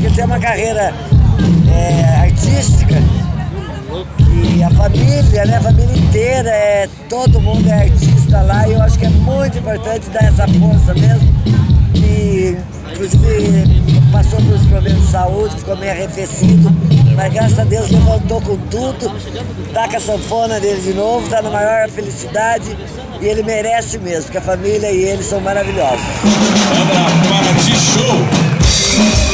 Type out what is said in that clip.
que ele tem uma carreira artística e a família, né, a família inteira, todo mundo é artista lá, e eu acho que é muito importante dar essa força mesmo, que inclusive passou por uns problemas de saúde, ficou meio arrefecido, mas graças a Deus levantou com tudo, tá com a sanfona dele de novo, tá na maior felicidade, e ele merece mesmo, porque a família e ele são maravilhosos. Sandra Paraty Show!